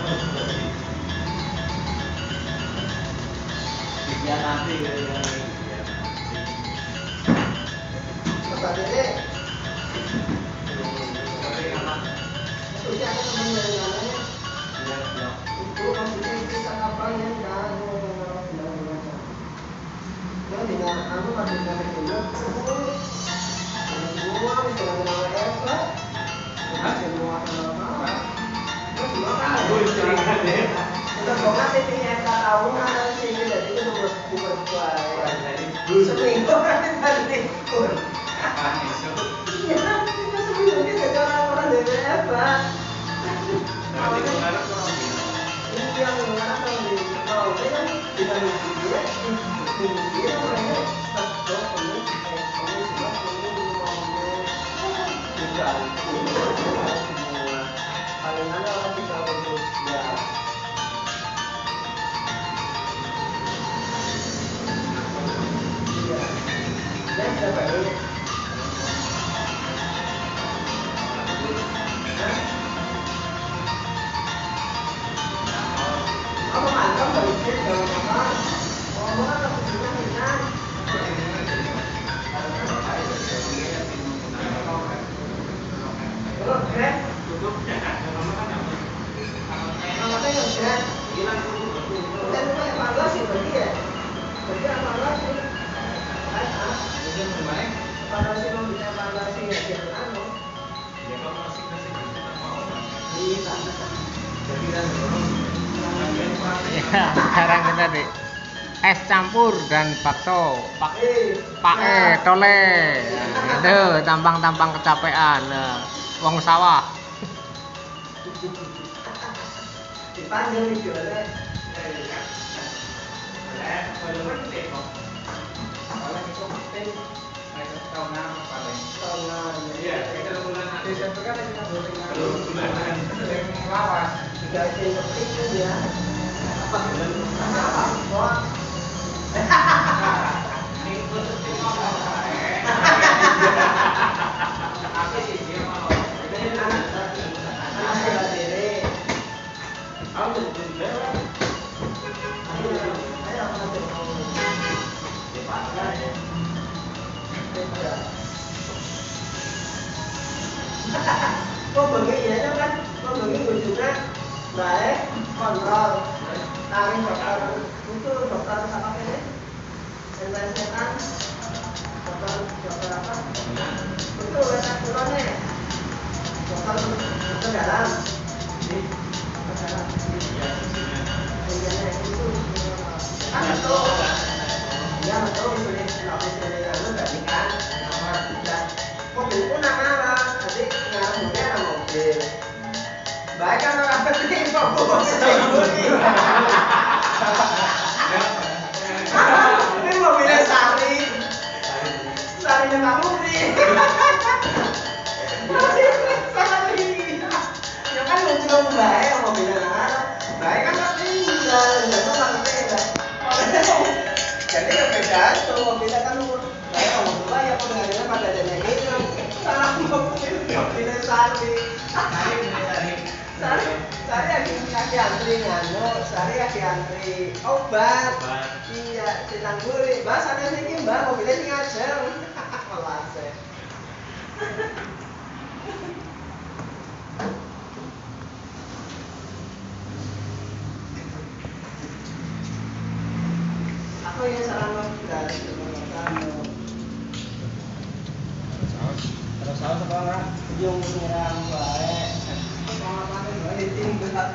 Biar nanti seminggu kan tadi libur. Iya, kita seminggu ini gak orang-orang dari apa? Ini yang mengarah kalau di kalau ini kan kita dia mereka stop kamu semua juga semua paling ada orang bisa berdua dan siapa ini? Apa mantap dari sini kalau apa? Oh, apa tujuannya kita? Kalau keren, kalau saya yang keren, dan itu evaluasi berarti ya, berarti evaluasi. Evaluasi membina evaluasi ya jangan anu. Ya kalau masih iya. Jadi kan ya sekarang kita di es campur dan bakso Pak tole aduh tampang kecapean wong sawah dipanggil videonya kok begini kan kok begini ujungnya baik kontrol tarik dokter itu dokter apa ini setan dokter apa itu letak turunnya dokter dalam itu kan betul ya betul itu berarti kan mobil pun nama nanti ngarangnya ada mobil baik kan orang penting fokus ini mobilnya Sarinya Pak Mukri sama lagi ya kan muncul baik mobilnya baik kan tapi nggak tuh maksudnya jadi yang beda tuh mobilnya kan baik mobil ya pengadilan pada jadinya gitu salah mobilnya Sari lagi antri nganu, Sari lagi antri obat. Iya, sedang gurih. Mbak, sana sini Mbak, mobilnya sing ajeng. Melase. Aku ya salah dari kamu. Terus saus apa enggak? Yung nyerang bae. Pengalaman bae tinggal.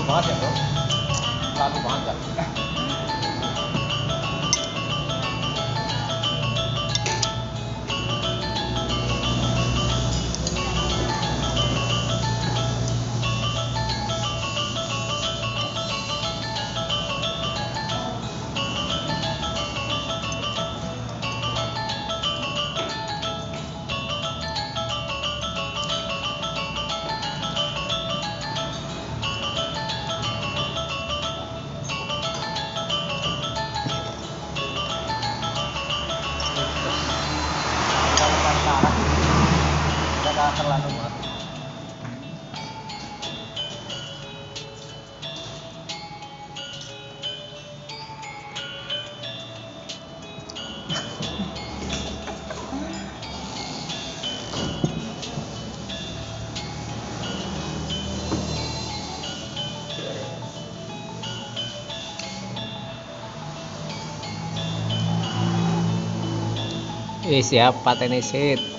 banget ya bro, terlalu banget ya. Udah terlalu banget. Siap patenisit.